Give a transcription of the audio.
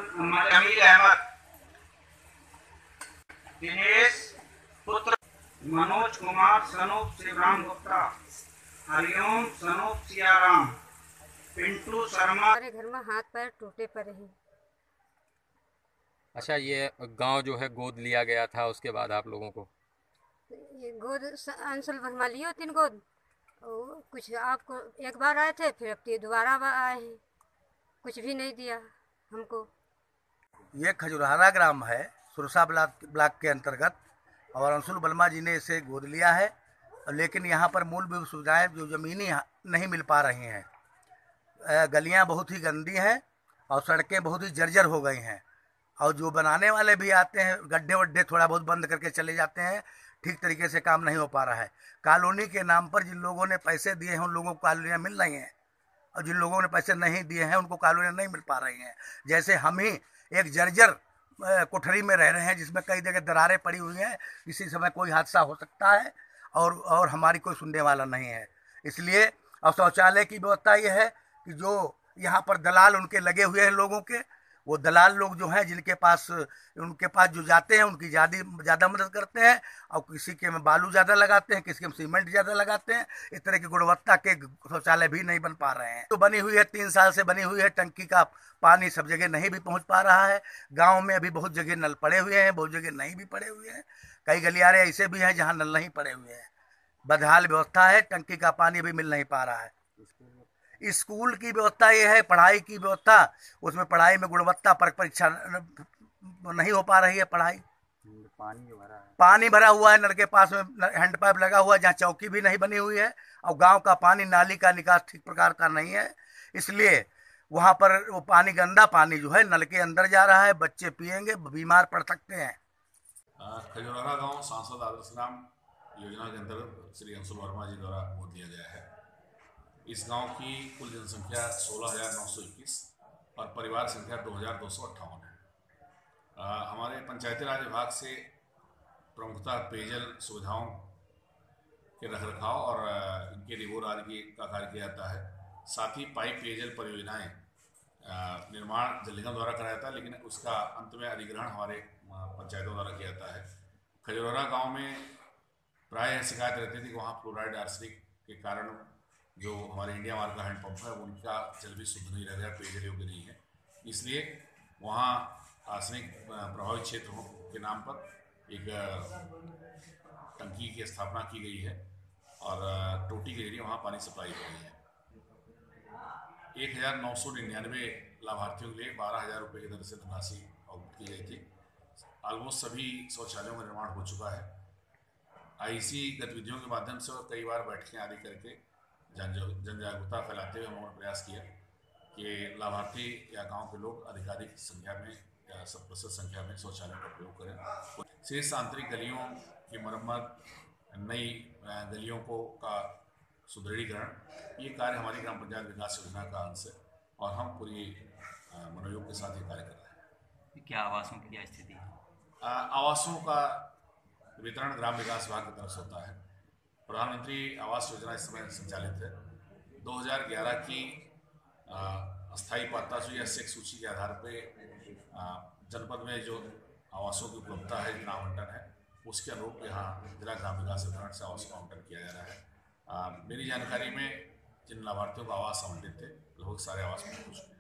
जमील अहमद, दिनेश पुत्र मनोज कुमार सनूप शिवराम गुप्ता, हरिओम सनूप सियाराम, पिंटू शर्मा। हमारे घर में हाथ पैर टूटे पड़े हैं। अच्छा, ये गांव जो है गोद लिया गया था, उसके बाद आप लोगों को ये गोद अंशुल वर्मा लियो 3 गोद। कुछ आपको एक बार आए थे, फिर अब दोबारा आए हैं, कुछ भी नहीं दिया हमको। ये खजुराहा ग्राम है, सुरसा ब्लॉक के अंतर्गत, और अंशुल वर्मा जी ने इसे गोद लिया है। लेकिन यहाँ पर मूलभूत सुविधाएं जो ज़मीनी नहीं मिल पा रही हैं। गलियाँ बहुत ही गंदी हैं और सड़कें बहुत ही जर्जर हो गई हैं, और जो बनाने वाले भी आते हैं गड्ढे वड्ढे थोड़ा बहुत बंद करके चले जाते हैं। ठीक तरीके से काम नहीं हो पा रहा है। कॉलोनी के नाम पर जिन लोगों ने पैसे दिए हैं उन लोगों को कॉलोनियाँ मिल रही हैं, और जिन लोगों ने पैसे नहीं दिए हैं उनको कॉलोनियाँ नहीं मिल पा रही हैं। जैसे हम ही एक जर्जर कोठरी में रह रहे हैं जिसमें कई जगह दरारें पड़ी हुई हैं, किसी समय कोई हादसा हो सकता है, और हमारी कोई सुनने वाला नहीं है। इसलिए और शौचालय की व्यवस्था ये है कि जो यहाँ पर दलाल उनके लगे हुए हैं लोगों के, वो दलाल लोग जो हैं उनके पास जो जाते हैं उनकी ज़्यादा मदद करते हैं, और किसी के में बालू ज़्यादा लगाते हैं, किसी के में सीमेंट ज़्यादा लगाते हैं। इस तरह की गुणवत्ता के शौचालय भी नहीं बन पा रहे हैं। तो बनी हुई है 3 साल से बनी हुई है, टंकी का पानी सब जगह नहीं भी पहुंच पा रहा है। गांव में अभी बहुत जगह नल पड़े हुए हैं, बहुत जगह नहीं भी पड़े हुए हैं। कई गलियारे ऐसे भी हैं जहाँ नल नहीं पड़े हुए हैं। बदहाल व्यवस्था है, टंकी का पानी भी मिल नहीं पा रहा है। स्कूल की व्यवस्था ये है, पढ़ाई की व्यवस्था, उसमें पढ़ाई में गुणवत्ता पर परीक्षा नहीं हो पा रही है। पढ़ाई पानी भरा हुआ है, नल के पास में हैंडपाइप लगा हुआ है जहाँ चौकी भी नहीं बनी हुई है, और गांव का पानी नाली का निकास ठीक प्रकार का नहीं है। इसलिए वहाँ पर वो पानी, गंदा पानी जो है नल के अंदर जा रहा है, बच्चे पिएंगे बीमार पड़ सकते हैं। खजुराहा गांव सांसद आदर्श ग्राम योजना के अंतर्गत श्री अंशुल वर्मा जी द्वारा गोद लिया गया है। इस गांव की कुल जनसंख्या 16,921 और परिवार संख्या 2,258 है। हमारे पंचायती राज विभाग से प्रमुखतः पेयजल सुविधाओं के रखरखाव और इनके रिबोर आदि का कार्य किया जाता है। साथ ही पाइप पेयजल परियोजनाएं निर्माण जल निगम द्वारा कराया जाता है, लेकिन उसका अंत में अधिग्रहण हमारे पंचायतों द्वारा किया जाता है। खजुराहा गांव में प्रायः शिकायत रहती थी कि वहाँ फ्लोराइड आर्सेनिक के कारण जो हमारे इंडिया मार्ग का हैंडपम्प है उनका जल भी शुद्ध नहीं रह गया, पेयजल योग्य नहीं है। इसलिए वहाँ आर्सेनिक प्रभावित क्षेत्रों के नाम पर एक टंकी की स्थापना की गई है, और टोटी के जरिए वहाँ पानी सप्लाई हो रही है। 1,999 लाभार्थियों के लिए 12,000 रुपये की दर से धनराशि आवंटित की गई थी। ऑलमोस्ट सभी शौचालयों का निर्माण हो चुका है। IC गतिविधियों के माध्यम से और कई बार बैठकें आदि करके जन जागरूकता फैलाते हुए हम लोगों ने प्रयास किया कि लाभार्थी या गांव के लोग अधिकाधिक संख्या में या 100% संख्या में शौचालयों का प्रयोग करें। शेष आंतरिक गलियों की मरम्मत, नई गलियों का सुदृढ़ीकरण, ये कार्य हमारी ग्राम पंचायत विकास योजना का अंश है, और हम पूरी मनोयोग के साथ ये कार्य कर रहे हैं। क्या आवासों की क्या स्थिति है? आवासों का वितरण ग्राम विकास विभाग की तरफ से होता है। प्रधानमंत्री आवास योजना इस समय संचालित है। 2011 की अस्थायी पात्रता सूची या सेक्स सूची के आधार पर जनपद में जो आवासों की उपलब्धता है, जितना आवंटन है, उसके अनुरूप यहाँ जिला ग्राम विकास वितरण से आवासों का आवंटन किया जा रहा है। मेरी जानकारी में जिन लाभार्थियों को आवास आवंटित थे लगभग सारे आवास में कुछ